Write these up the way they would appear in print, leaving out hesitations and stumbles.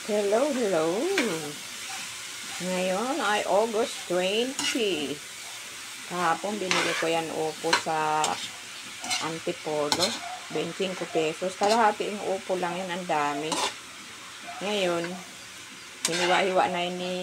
Hello, hello. Ngayon ay August 20. Kahapon binili ko yan upo sa Antipolo. 25 pesos. Kalahati yung upo lang yan. Ang dami. Ngayon, hiniwa-hiwa na yun ni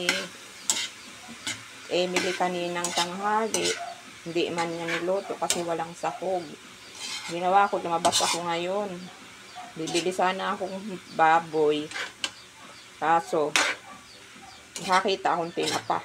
Emily kaninang tanghali. Hindi man niya niluto kasi walang sahog. Ginawa ko, lumabas ako ngayon. Bibili sana akong baboy. Kaso, nakakita akong tinapa.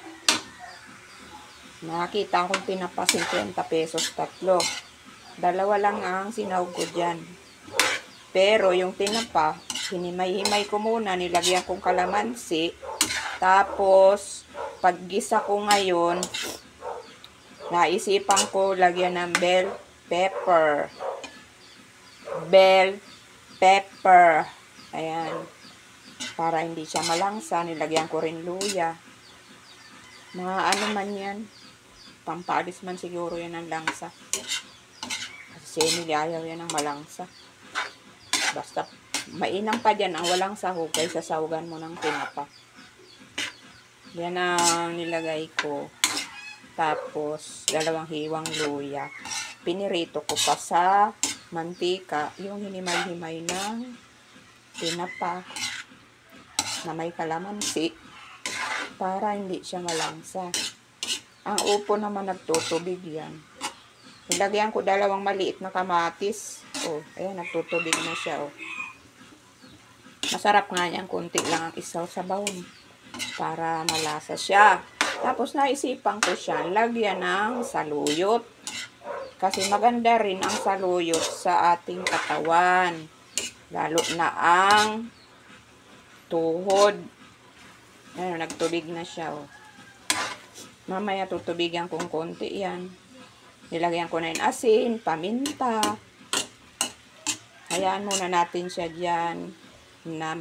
Nakakita akong tinapa, 50 pesos tatlo. Dalawa lang ang sinahog ko dyan. Pero yung tinapa, hinimay-himay ko muna, nilagyan kong kalamansi. Tapos, paggisa ko ngayon, naisipan ko lagyan ng bell pepper. Bell pepper. Ayan. Para hindi siya malangsa, nilagyan ko rin luya. Mga ano man yan, pampalis man siguro yan ang langsa. Kasi si Emily ayaw yan ang malangsa. Basta mainam pa dyan ang walang sahog kaysa sahugan mo ng tinapa. Yan ang nilagay ko. Tapos, 2 hiwang luya. Pinirito ko pa sa mantika yung hinimay-himay ng tinapa na may kalamansi para hindi siya malangsa. Ang upo naman nagtutubig yan. Nilagyan ko 2 maliit na kamatis. Oh, ayan, nagtutubig na siya. Oh. Masarap nga yan, kunti lang ang isaw sa bawang para malasa siya. Tapos naisipan ko siya lagyan ng saluyot. Kasi maganda rin ang saluyot sa ating katawan. Lalo na ang tuhod. Ayan, nagtubig na siya. Oh. Mamaya tutubigan kong konti yan. Nilagyan ko na yung asin, paminta. Hayaan muna natin siya dyan na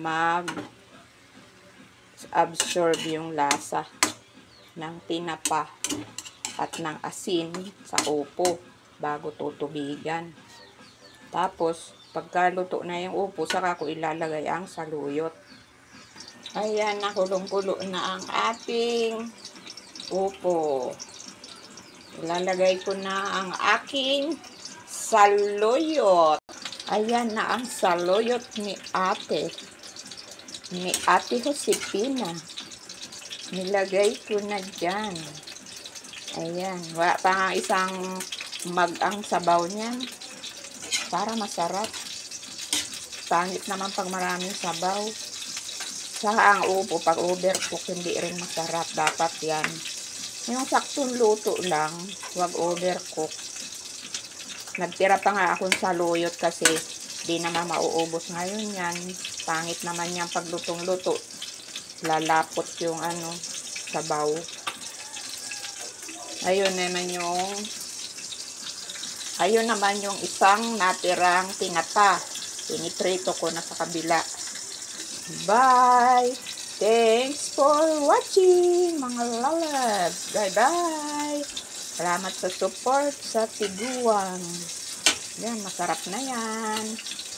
mag-absorb yung lasa ng tinapa at ng asin sa upo bago tutubigan. Tapos, pagkaluto na yung upo, saka ko ilalagay ang saluyot. Ayan, nakulong-kulo na ang ating upo. Ilalagay ko na ang aking saluyot. Ayan na ang saluyot ni ate. Ni ate Josepina. Nilagay ko na dyan. Ayan. Wala pa nga isang ang sabaw niyan. Para masarap. Pangit naman pag maraming sabaw. Saka ang upo, pag overcook, hindi rin masarap. Dapat yan. Yung saktong luto lang, huwag overcook. Nagtira pa nga akong saluyot kasi di naman mauubos ngayon yan. Pangit naman yan pag lutong-luto. Lalapot yung sabaw. Ayun naman yung isang natirang tinapa. Piniprito ko na sa kabila. Bye! Thanks for watching, mga lalabs. Bye-bye! Salamat sa support sa tiguan. Yan, masarap na yan.